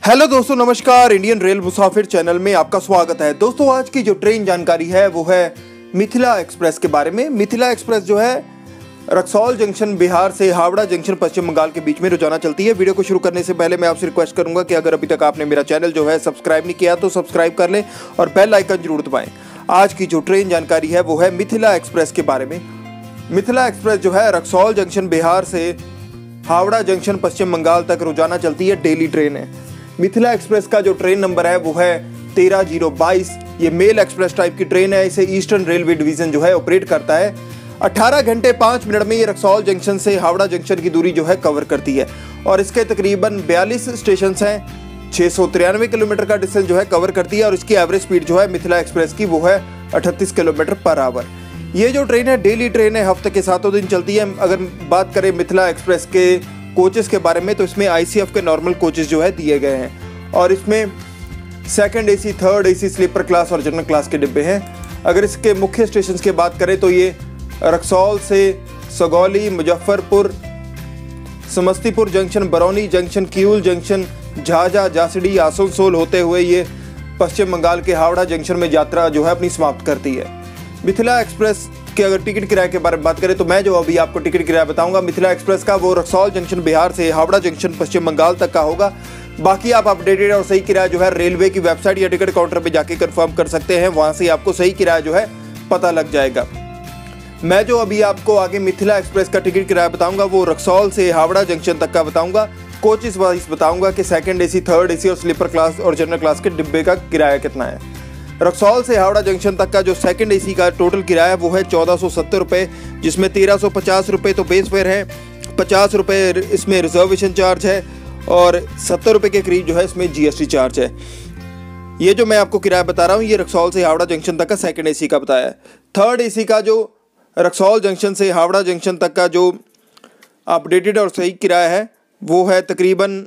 Hello दोस्तों, नमस्कार। Indian rail मुसाफिर channel में आपका स्वागत है। दोस्तों, आज की जो ट्रेन जानकारी है वो है मिथिला एक्सप्रेस के बारे में। मिथिला एक्सप्रेस जो है रक्सौल जंक्शन बिहार से हावड़ा जंक्शन पश्चिम बंगाल के बीच में रोजाना चलती है। वीडियो को शुरू करने से पहले मैं आपसे रिक्वेस्ट करूंगा कि अगर अभी तक आपने मेरा चैनल जो है सब्सक्राइब नहीं किया तो सब्सक्राइब कर लें और बेल आइकन जरूर दबाएं। आज की जो ट्रेन जानकारी है वो है मिथिला एक्सप्रेस के बारे में। मिथिला एक्सप्रेस जो है रक्सौल जंक्शन बिहार से हावड़ा जंक्शन पश्चिम बंगाल तक रोजाना चलती है, डेली ट्रेन है। मिथिला एक्सप्रेस का जो ट्रेन नंबर है वो है 13022। ये मेल एक्सप्रेस टाइप की ट्रेन है। इसे ईस्टर्न रेलवे डिवीजन जो है ऑपरेट करता है। 18 घंटे 5 मिनट में ये रक्सौल जंक्शन से हावड़ा जंक्शन की दूरी जो है कवर करती है और इसके तकरीबन 42 स्टेशन हैं। 693 किलोमीटर का डिस्टेंस जो है कवर करती है और इसकी एवरेज स्पीड जो है मिथिला एक्सप्रेस की वो है 38 किलोमीटर पर आवर। ये जो ट्रेन है डेली ट्रेन है, हफ्ते के 7 दिन चलती है। अगर बात करें मिथिला एक्सप्रेस के कोचेस के बारे में तो इसमें आईसीएफ के नॉर्मल कोचेस जो है दिए गए हैं और इसमें second AC, third AC, sleeper class और जनरल क्लास के डिब्बे हैं। अगर इसके मुख्य स्टेशन की बात करें तो ये रक्सौल से Sagauli, Muzaffarpur, Samastipur junction, Barauni junction, Kiul junction, Jhajha, Jasidih, Asansol होते हुए ये पश्चिम बंगाल के हावड़ा जंक्शन में यात्रा जो है अपनी समाप्त करती है। मिथिला एक्सप्रेस के अगर टिकट किराए के बारे में बात करें तो मैं जो अभी आपको टिकट किराया बताऊंगा मिथिला एक्सप्रेस का वो रक्सौल जंक्शन बिहार से हावड़ा जंक्शन पश्चिम बंगाल तक का होगा। बाकी आप अपडेटेड और सही किराया जो है रेलवे की वेबसाइट या टिकट काउंटर पे जाके कंफर्म कर सकते हैं। वहां से आपको सही किराया जो है पता लग जाएगा। मैं जो अभी आपको आगे मिथिला एक्सप्रेस का टिकट किराया बताऊंगा वो रक्सौल से हावड़ा जंक्शन तक का बताऊंगा। कोचेस वाइज बताऊंगा कि सेकंड एसी, थर्ड एसी और स्लीपर क्लास और जनरल क्लास के डिब्बे का किराया कितना है। रक्सौल से हावड़ा जंक्शन तक का जो सेकंड एसी का टोटल किराया वो है 1470 रुपये, जिसमें 1350 रुपये तो बेस फेयर है, 50 रुपये इसमें रिजर्वेशन चार्ज है और 70 रुपये के करीब जो है इसमें जीएसटी चार्ज है। ये जो मैं आपको किराया बता रहा हूँ ये रक्सौल से हावड़ा जंक्शन तक का सेकंड एसी का बताया है। थर्ड एसी का जो रक्सौल जंक्शन से हावड़ा जंक्शन तक का जो अपडेटेड और सही किराया है वो है तकरीबन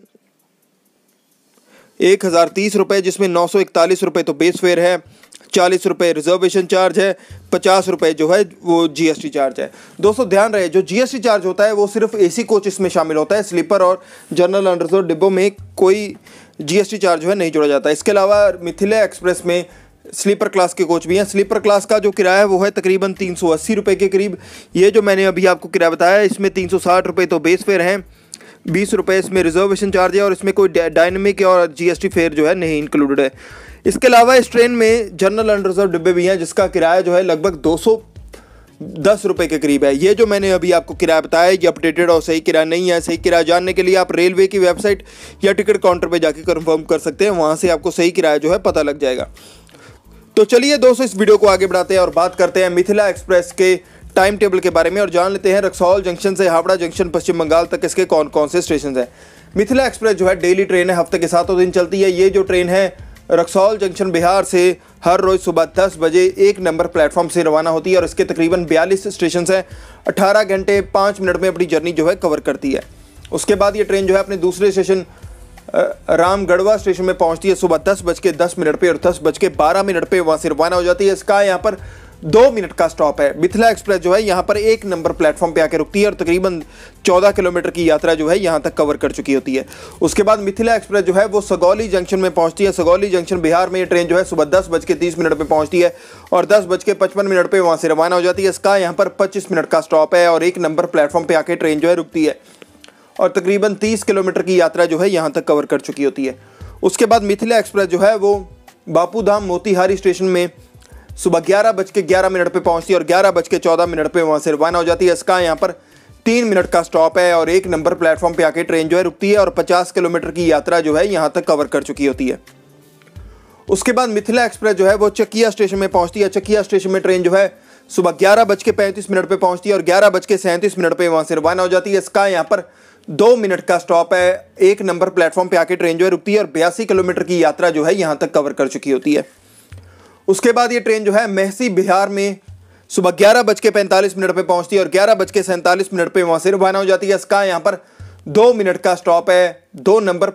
1030 रुपये, जिसमें 941 रुपये तो बेस फेयर है, 40 रुपये रिजर्वेशन चार्ज है, 50 रुपये जो है वो जीएसटी चार्ज है। दोस्तों ध्यान रहे, जो जीएसटी चार्ज होता है वो सिर्फ एसी कोचेस में शामिल होता है। स्लीपर और जनरल अनरिजर्व डिब्बों में कोई जीएसटी चार्ज जो है नहीं जोड़ा जाता। इसके अलावा मिथिला एक्सप्रेस में स्लीपर क्लास के कोच भी हैं। स्लीपर क्लास का जो किराया है वो है तकरीबन 380 रुपये के करीब। ये जो मैंने अभी आपको किराया बताया है इसमें 360 रुपये तो बेस फेयर हैं, 20 रुपये इसमें रिजर्वेशन चार्ज है और इसमें कोई डायनेमिक और जीएसटी फेयर जो है नहीं इंक्लूडेड है। इसके अलावा इस ट्रेन में जनरल अनरिजर्व डिब्बे भी हैं जिसका किराया जो है लगभग 210 रुपये के करीब है। ये जो मैंने अभी आपको किराया बताया ये अपडेटेड और सही किराया नहीं है। सही किराया जानने के लिए आप रेलवे की वेबसाइट या टिकट काउंटर पर जाके कन्फर्म कर सकते हैं। वहाँ से आपको सही किराया जो है पता लग जाएगा। तो चलिए दोस्तों, इस वीडियो को आगे बढ़ाते हैं और बात करते हैं मिथिला एक्सप्रेस के टाइम टेबल के बारे में और जान लेते हैं रक्सौल जंक्शन से हावड़ा जंक्शन पश्चिम बंगाल तक इसके कौन कौन से स्टेशन हैं। मिथिला एक्सप्रेस जो है डेली ट्रेन है, हफ्ते के 7 दिन चलती है। ये जो ट्रेन है रक्सौल जंक्शन बिहार से हर रोज़ सुबह 10 बजे 1 नंबर प्लेटफॉर्म से रवाना होती है और इसके तकरीबन 42 स्टेशन हैं। 18 घंटे 5 मिनट में अपनी जर्नी जो है कवर करती है। उसके बाद ये ट्रेन जो है अपने दूसरे स्टेशन रामगढ़वा स्टेशन में पहुंचती है सुबह 10:10 पे और 10:12 पे वहाँ से रवाना हो जाती है। इसका यहाँ पर 2 मिनट का स्टॉप है। मिथिला एक्सप्रेस जो है यहाँ पर 1 नंबर प्लेटफॉर्म पे आके रुकती है और तकरीबन 14 किलोमीटर की यात्रा जो है यहाँ तक कवर कर चुकी होती है। उसके बाद मिथिला एक्सप्रेस जो है वो सगौली जंक्शन में पहुँचती है। सगौली जंक्शन बिहार में ये ट्रेन जो है सुबह 10:30 पे पहुँचती है और 10:55 पे वहाँ से रवाना हो जाती है। इसका यहाँ पर 25 मिनट का स्टॉप है और 1 नंबर प्लेटफॉर्म पर आके ट्रेन जो है रुकती है और तकरीबन 30 किलोमीटर की यात्रा जो है यहाँ तक कवर कर चुकी होती है। उसके बाद मिथिला एक्सप्रेस जो है वो बापू धाम मोतीहारी स्टेशन में सुबह 11:11 पे पहुंचती है और 11:14 पे वहाँ से रवाना हो जाती है। इसका यहाँ पर 3 मिनट का स्टॉप है और 1 नंबर प्लेटफॉर्म पे आके ट्रेन जो है रुकती है और 50 किलोमीटर की यात्रा जो है यहाँ तक कवर कर चुकी होती है। उसके बाद मिथिला एक्सप्रेस जो है वो चकिया स्टेशन में पहुँचती है। चकिया स्टेशन में ट्रेन जो है सुबह 11:35 पे पहुँचती है और 11:37 पे वहाँ से रवाना हो जाती है। इसका यहाँ पर 2 मिनट का स्टॉप है। 1 नंबर प्लेटफॉर्म पे आके ट्रेन जो है रुकती है और 82 किलोमीटर की यात्रा जो है यहाँ तक कवर कर चुकी होती है। उसके बाद ये ट्रेन जो है मेहसी बिहार में सुबह 11:45 पे पहुंचती है और 11:47 पे वहाँ से रवाना हो जाती है। इसका यहाँ पर 2 मिनट का स्टॉप है। 1 नंबर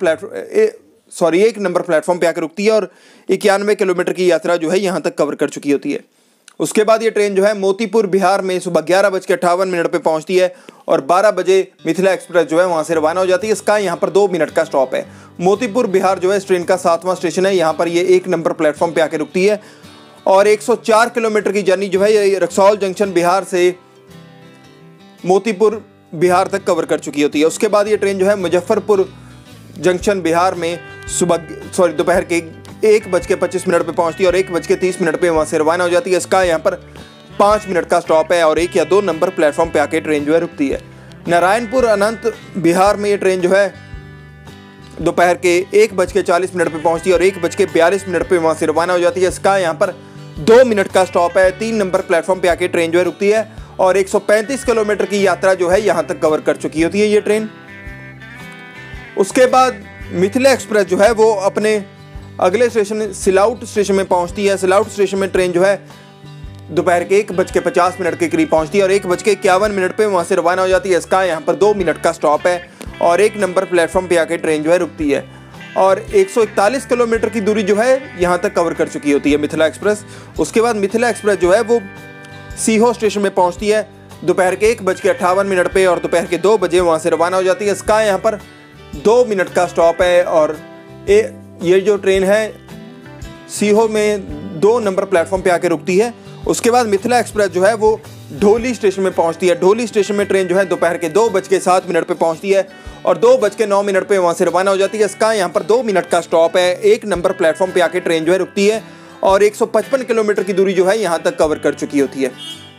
प्लेटफॉर्म पे आकर रुकती है और 91 किलोमीटर की यात्रा जो है यहाँ तक कवर कर चुकी होती है। उसके बाद ये ट्रेन जो है मोतीपुर बिहार में सुबह 11:58 पे पहुंचती है और 12 बजे मिथिला एक्सप्रेस जो है वहां से रवाना हो जाती है। इसका यहाँ पर 2 मिनट का स्टॉप है। मोतीपुर बिहार जो है इस ट्रेन का 7वां स्टेशन है। यहाँ पर ये 1 नंबर प्लेटफॉर्म पे आके रुकती है और 104 किलोमीटर की जर्नी जो है ये रक्सौल जंक्शन बिहार से मोतीपुर बिहार तक कवर कर चुकी होती है। उसके बाद ये ट्रेन जो है मुजफ्फरपुर जंक्शन बिहार में दोपहर के 1:25 पे पहुंचती है और 1:30 पे वहां से रवाना हो जाती है। इसका यहाँ पर 5 मिनट का स्टॉप है और 1 या 2 नंबर प्लेटफॉर्म पे आके ट्रेन जो है रुकती है। नारायणपुर अनंत बिहार में ये ट्रेन जो है दोपहर के 1:40 पे पहुंचती है और 1:42 पे वहां से रवाना हो जाती है। इसका यहाँ पर 2 मिनट का स्टॉप है। 3 नंबर प्लेटफॉर्म पे आके ट्रेन जो है रुकती है और 135 किलोमीटर की यात्रा जो है यहाँ तक कवर कर चुकी होती है ये ट्रेन। उसके बाद मिथिला एक्सप्रेस जो है वो अपने अगले स्टेशन सिलाउट स्टेशन में पहुंचती है। सिलाउट स्टेशन में ट्रेन जो है दोपहर के 1:50 के करीब पहुंचती है और 1:51 पे वहां से रवाना हो जाती है। इसका यहाँ पर 2 मिनट का स्टॉप है और 1 नंबर प्लेटफॉर्म पे आके ट्रेन जो है रुकती है और 141 किलोमीटर की दूरी जो है यहाँ तक कवर कर चुकी होती है मिथिला एक्सप्रेस। उसके बाद मिथिला एक्सप्रेस जो है वो सीहो स्टेशन में पहुंचती है दोपहर के 1:58 पे और दोपहर के 2 बजे वहां से रवाना हो जाती है। इसका यहाँ पर 2 मिनट का स्टॉप है और ये जो ट्रेन है सीहो में 2 नंबर प्लेटफॉर्म पे आके रुकती है। उसके बाद मिथिला एक्सप्रेस जो है वो ढोली स्टेशन में पहुंचती है। ढोली स्टेशन में ट्रेन जो है दोपहर के 2:07 पे पहुंचती है और 2:09 पे वहां से रवाना हो जाती है। इसका यहाँ पर 2 मिनट का स्टॉप है। 1 नंबर प्लेटफॉर्म पे आके ट्रेन जो है रुकती है और 155 किलोमीटर की दूरी जो है यहाँ तक कवर कर चुकी होती है।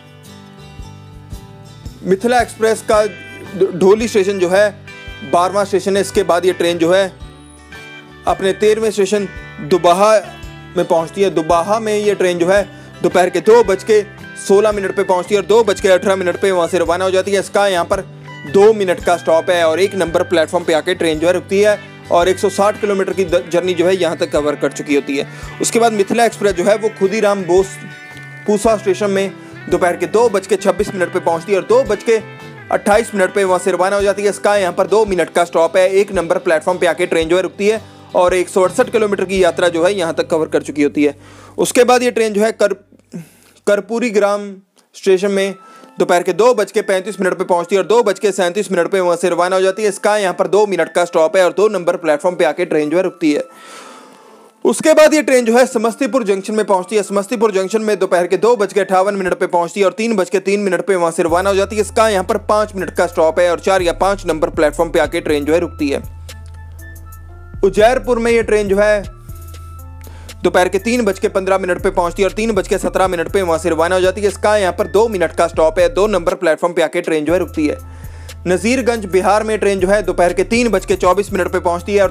मिथिला एक्सप्रेस का ढोली स्टेशन जो है 12वां स्टेशन है। इसके बाद ये ट्रेन जो है अपने 13वें स्टेशन दुबाहा में पहुंचती है। दुबाहा में ये ट्रेन जो है दोपहर के 2:16 पे पहुंचती है और 2:18 पे वहां से रवाना हो जाती है। इसका यहाँ पर 2 मिनट का स्टॉप है और 1 नंबर प्लेटफॉर्म पे आके ट्रेन जो है रुकती है और 160 किलोमीटर की जर्नी जो है यहाँ तक कवर कर चुकी होती है। उसके बाद मिथिला एक्सप्रेस जो है वो खुदीराम बोस पूसा स्टेशन में दोपहर के 2:26 पे पहुंचती है और 2:28 पे वहां से रवाना हो जाती है। इसका यहाँ पर 2 मिनट का स्टॉप है। 1 नंबर प्लेटफॉर्म पे आके ट्रेन जो है रुकती है और 168 किलोमीटर की यात्रा जो है यहाँ तक कवर कर चुकी होती है। उसके बाद ये ट्रेन जो है कर्पूरी ग्राम स्टेशन में दोपहर के 2:35 पे पहुंचती है और 2:37 पे वहां से रवाना हो जाती है। इसका यहाँ पर 2 मिनट का स्टॉप है और 2 नंबर प्लेटफॉर्म पे आके ट्रेन जो है रुकती है। उसके बाद ये ट्रेन जो है समस्तीपुर जंक्शन में पहुंचती है। समस्तीपुर जंक्शन में दोपहर के 2:58 पे पहुंचती है और 3:03 पे वहां से रवाना हो जाती है। इसका यहाँ पर 5 मिनट का स्टॉप है और 4 या 5 नंबर प्लेटफॉर्म पे आके ट्रेन जो है रुकती है। उज्जैरपुर में ये ट्रेन जो है दोपहर के 3:15 पे पहुंचती है और 3:17 पे वहां से रवाना हो जाती है। इसका यहाँ पर 2 मिनट का स्टॉप है। 2 नंबर प्लेटफॉर्म पे आके ट्रेन जो है रुकती है। नजीरगंज बिहार में ट्रेन जो है दोपहर के 3:24 पे पहुंचती है और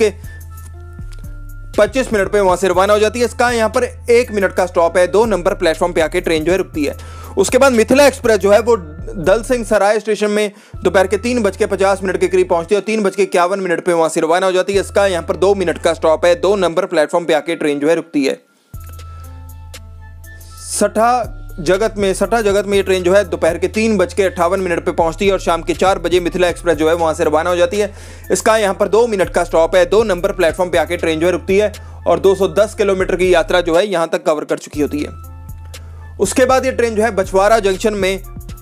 3:25 पे वहां से रवाना हो जाती है। इसका यहाँ पर 1 मिनट का स्टॉप है। 2 नंबर प्लेटफॉर्म पे आके ट्रेन जो है रुकती है। उसके बाद मिथिला एक्सप्रेस जो है वो दल सिंह सराय स्टेशन में दोपहर के 3:50 के करीब पहुंचती है और 3:51 पे वहां से रवाना हो जाती है। इसका यहाँ पर 2 मिनट का स्टॉप है। 2 नंबर प्लेटफॉर्म पे आके ट्रेन जो है रुकती है। सठा जगत में ये ट्रेन जो है दोपहर के 3:58 पे पहुंचती है और शाम के 4 बजे मिथिला एक्सप्रेस जो है वहां से रवाना हो जाती है। इसका यहाँ पर 2 मिनट का स्टॉप है। 2 नंबर प्लेटफॉर्म पे आके ट्रेन जो है रुकती है और 210 किलोमीटर की यात्रा जो है यहाँ तक कवर कर चुकी होती है। उसके बाद ये ट्रेन जो है बछवाड़ा जंक्शन में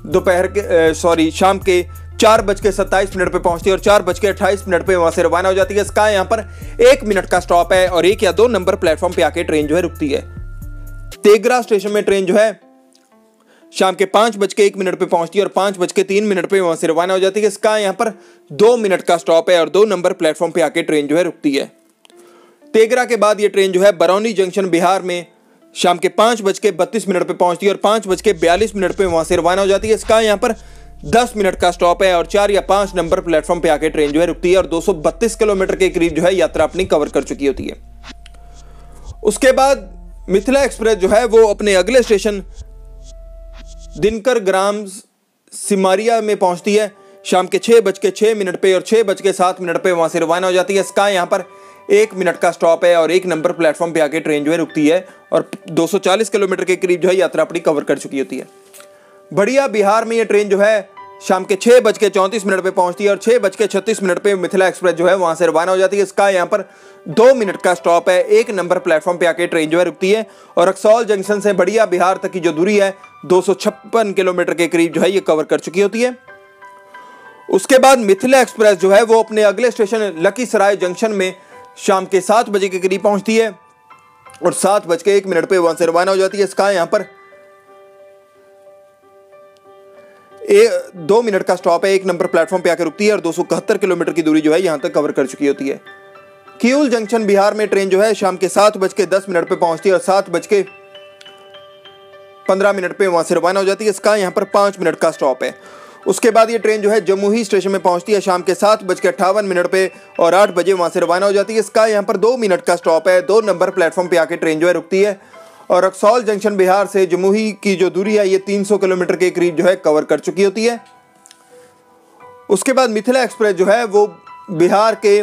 शाम के 4:27 पे पहुंचती है और 4:28 पे वहां से रवाना हो जाती है। इसका यहाँ पर 1 मिनट का स्टॉप है और 1 या 2 नंबर प्लेटफॉर्म पे आके ट्रेन जो है रुकती है। तेगरा स्टेशन में ट्रेन जो है शाम के 5:01 पे पहुंचती है और 5:03 पे वहां से रवाना हो जाती है। इसका यहाँ पर 2 मिनट का स्टॉप है और 2 नंबर प्लेटफॉर्म पे आके ट्रेन जो है रुकती है। तेगरा के बाद ये ट्रेन जो है बरौनी जंक्शन बिहार में शाम के 5:32 पे पहुंचती है और 5:42 पे वहां से रवाना हो जाती है। इसका यहाँ पर 10 मिनट का स्टॉप है और 4 या 5 नंबर प्लेटफॉर्म पे आके ट्रेन जो है रुकती है और 232 किलोमीटर के करीब जो है यात्रा अपनी कवर कर चुकी होती है। उसके बाद मिथिला एक्सप्रेस जो है वो अपने अगले स्टेशन दिनकर ग्राम सिमारिया में पहुंचती है शाम के 6:06 पे और 6:07 पे वहां से रवाना हो जाती है। इसका यहाँ पर 1 मिनट का स्टॉप है और 1 नंबर प्लेटफॉर्म पे आके ट्रेन जो है रुकती है और 240 किलोमीटर के करीब जो है यात्रा अपनी कवर कर चुकी होती है। बढ़िया बिहार में ये ट्रेन जो है शाम के 6:34 पे पहुंचती है और 6:36 पे मिथिला एक्सप्रेस जो है वहां से रवाना हो जाती है। इसका यहाँ पर 2 मिनट का स्टॉप है। 1 नंबर प्लेटफॉर्म पे आके ट्रेन जो है रुकती है और रक्सौल जंक्शन से बढ़िया बिहार तक की जो दूरी है 256 किलोमीटर के करीब जो है ये कवर कर चुकी होती है। उसके बाद मिथिला एक्सप्रेस जो है वो अपने अगले स्टेशन लखीसराय जंक्शन में शाम के 7 बजे के करीब पहुंचती है और 7:01 पे वहां से रवाना हो जाती है। इसका यहाँ पर 2 मिनट का स्टॉप है। 1 नंबर प्लेटफॉर्म पे आकर रुकती है और 271 किलोमीटर की दूरी जो है यहां तक कवर कर चुकी होती है। किऊल जंक्शन बिहार में ट्रेन जो है शाम के 7:10 पे पहुंचती है और 7:15 पे वहां से रवाना हो जाती है। इसका यहां पर 5 मिनट का स्टॉप है। उसके बाद ये ट्रेन जो है जमुई स्टेशन में पहुंचती है शाम के 7:58 पे और 8 बजे वहां से रवाना हो जाती है। इसका यहाँ पर 2 मिनट का स्टॉप है। 2 नंबर प्लेटफॉर्म पे आके ट्रेन जो है रुकती है और रक्सौल जंक्शन बिहार से जमुई की जो दूरी है ये 300 किलोमीटर के करीब जो है कवर कर चुकी होती है। उसके बाद मिथिला एक्सप्रेस जो है वो बिहार के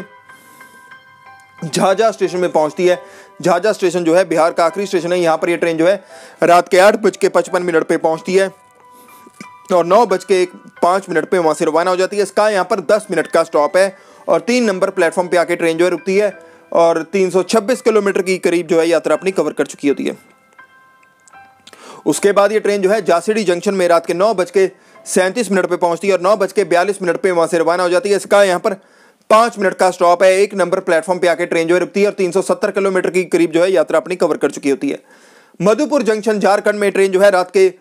झाझा स्टेशन में पहुंचती है। झाझा स्टेशन जो है बिहार का आखिरी स्टेशन है। यहाँ पर ये ट्रेन जो है रात के 8:55 पे पहुंचती है और 9:05 पे वहां से रवाना हो जाती है। इसका यहाँ पर 10 मिनट का स्टॉप है और 3 नंबर प्लेटफॉर्म पे आके ट्रेन जो है रुकती है और 326 किलोमीटर की करीब जो है यात्रा अपनी कवर कर चुकी होती है। उसके बाद ये ट्रेन जो है जासीडी जंक्शन में रात के 9:37 पे पहुंचती है और 9:42 पे वहां से रवाना हो जाती है। इसका यहाँ पर 5 मिनट का स्टॉप है। 1 नंबर प्लेटफॉर्म पे आके ट्रेन जो है रुकती है और 370 किलोमीटर की करीब जो है यात्रा अपनी कवर कर चुकी होती है। मधुपुर जंक्शन झारखंड में ट्रेन जो है रात के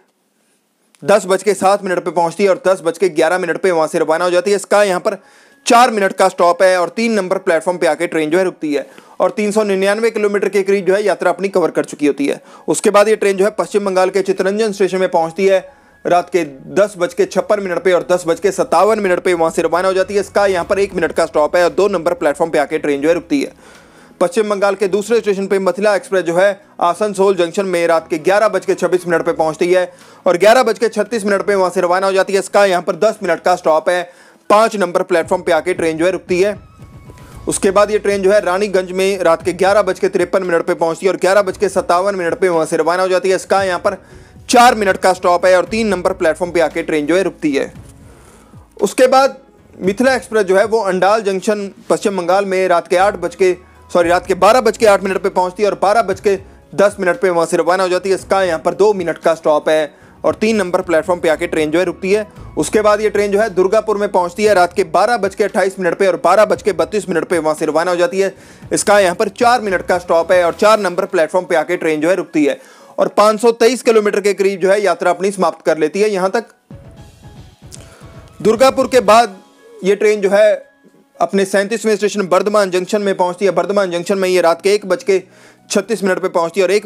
10:07 पे पहुंचती है और 10:11 पे वहां से रवाना हो जाती है। इसका यहाँ पर 4 मिनट का स्टॉप है और 3 नंबर प्लेटफॉर्म पे आके ट्रेन जो है रुकती है और 399 किलोमीटर के करीब जो है यात्रा अपनी कवर कर चुकी होती है। उसके बाद ये ट्रेन जो है पश्चिम बंगाल के चित्तरंजन स्टेशन में पहुंचती है रात के 10:56 पे और 10:57 पे वहां से रवाना हो जाती है। इसका यहाँ पर 1 मिनट का स्टॉप है और 2 नंबर प्लेटफॉर्म पे आके ट्रेन जो है रुकती है। पश्चिम बंगाल के दूसरे स्टेशन पे मिथिला एक्सप्रेस जो है आसनसोल जंक्शन में रात के 11:26 पे पहुंचती है और 11:36 पे वहां से रवाना हो जाती है। इसका यहाँ पर 10 मिनट का स्टॉप है। 5 नंबर प्लेटफॉर्म पे आके ट्रेन जो है रुकती है। उसके बाद ये ट्रेन जो है रानीगंज में रात के 11:53 पे पहुंचती है और 11:57 पे वहां से रवाना हो जाती है। इसका यहाँ पर 4 मिनट का स्टॉप है और 3 नंबर प्लेटफॉर्म पे आके ट्रेन जो है रुकती है। उसके बाद मिथिला एक्सप्रेस जो है वो अंडाल जंक्शन पश्चिम बंगाल में रात के 12:08 पे पहुंचती है और 12:10 पे वहां से रवाना हो जाती है। इसका यहाँ पर 2 मिनट का स्टॉप है और 3 नंबर प्लेटफॉर्म पे आके ट्रेन जो है रुकती है। उसके बाद ये ट्रेन जो है दुर्गापुर में पहुंचती है रात के 12:28 पे और 12:32 पे वहां से रवाना हो जाती है। इसका यहाँ पर 4 मिनट का स्टॉप है और 4 नंबर प्लेटफॉर्म पे आके ट्रेन जो है रुकती है और 523 किलोमीटर के करीब जो है यात्रा अपनी समाप्त कर लेती है। यहाँ तक दुर्गापुर के बाद ये ट्रेन जो है अपने 37वें स्टेशन बर्धमान जंक्शन में पहुंचती है। बर्धमान जंक्शन में ये रात के 1:36 पे पहुंचती है और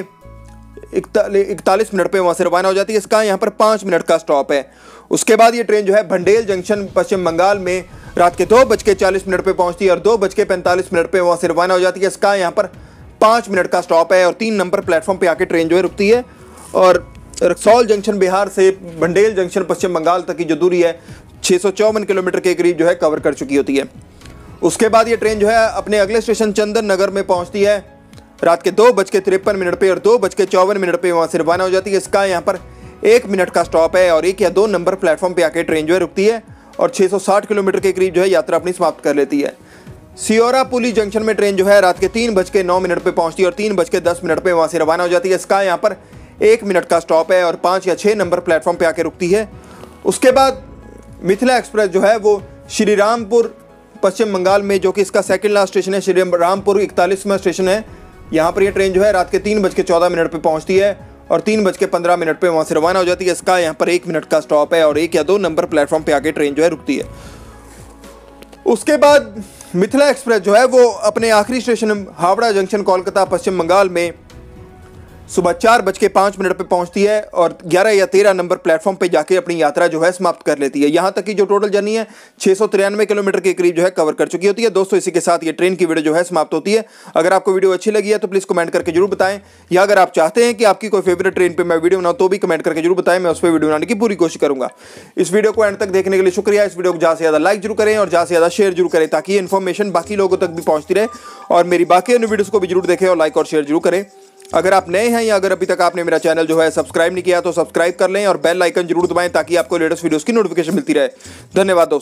1:41 पे वहां से रवाना हो जाती है। इसका यहाँ पर 5 मिनट का स्टॉप है। उसके बाद ये ट्रेन जो है भंडेल जंक्शन पश्चिम बंगाल में रात के 2:40 पे पहुंचती है और 2:45 पे वहां से रवाना हो जाती है। इसका यहाँ पर 5 मिनट का स्टॉप है और 3 नंबर प्लेटफॉर्म पे आके ट्रेन जो है रुकती है और रक्सौल जंक्शन बिहार से भंडेल जंक्शन पश्चिम बंगाल तक की जो दूरी है 654 किलोमीटर के करीब जो है कवर कर चुकी होती है। उसके बाद ये ट्रेन जो है अपने अगले स्टेशन चंदन नगर में पहुंचती है रात के 2:53 पे और 2:54 पे वहां से रवाना हो जाती है। इसका यहाँ पर 1 मिनट का स्टॉप है और 1 या 2 नंबर प्लेटफॉर्म पे आके ट्रेन जो है रुकती है और 660 किलोमीटर के करीब जो है यात्रा अपनी समाप्त कर लेती है। सियोरापुली जंक्शन में ट्रेन जो है रात के 3:09 पे पहुंचती है और 3:10 पे वहां से रवाना हो जाती है। इसका यहाँ पर 1 मिनट का स्टॉप है और 5 या 6 नंबर प्लेटफॉर्म पे आके रुकती है। उसके बाद मिथिला एक्सप्रेस जो है वो श्री रामपुर पश्चिम बंगाल में, जो कि इसका सेकंड लास्ट स्टेशन है, श्री रामपुर 41वां स्टेशन है, यहाँ पर यह ट्रेन जो है रात के 3:14 पे पहुंचती है और 3:15 पे वहाँ से रवाना हो जाती है। इसका यहाँ पर 1 मिनट का स्टॉप है और 1 या 2 नंबर प्लेटफॉर्म पे आके ट्रेन जो है रुकती है। उसके बाद मिथिला एक्सप्रेस जो है वो अपने आखिरी स्टेशन हावड़ा जंक्शन कोलकाता पश्चिम बंगाल में सुबह 4:05 पे पहुंचती है और 11 या 13 नंबर प्लेटफॉर्म पे जाके अपनी यात्रा जो है समाप्त कर लेती है। यहाँ तक की जो टोटल जर्नी है 693 किलोमीटर के करीब जो है कवर कर चुकी होती है। दोस्तों इसी के साथ ये ट्रेन की वीडियो जो है समाप्त होती है। अगर आपको वीडियो अच्छी लगी है तो प्लीज़ कमेंट करके जरूर बताएं, या अगर आप चाहते हैं कि आपकी कोई फेवरेट ट्रेन पर मैं वीडियो बनाऊँ तो भी कमेंट करके जरूर बताएं, मैं उस पर वीडियो बनाने की पूरी कोशिश करूँगा। इस वीडियो को एंड तक देखने के लिए शुक्रिया। इस वीडियो को ज़्यादा से ज़्यादा लाइक जरूर करें और ज़्यादा से ज़्यादा शेयर जरूर करें ताकि ये इन्फॉर्मेशन बाकी लोगों तक भी पहुँचती रहे और मेरी बाकी अन्य वीडियोज़ को भी जरूर देखें और लाइक और शेयर जरूर करें। अगर आप नए हैं या अगर अभी तक आपने मेरा चैनल जो है सब्सक्राइब नहीं किया तो सब्सक्राइब कर लें और बेल आइकन जरूर दबाएं ताकि आपको लेटेस्ट वीडियोस की नोटिफिकेशन मिलती रहे। धन्यवाद दोस्तों।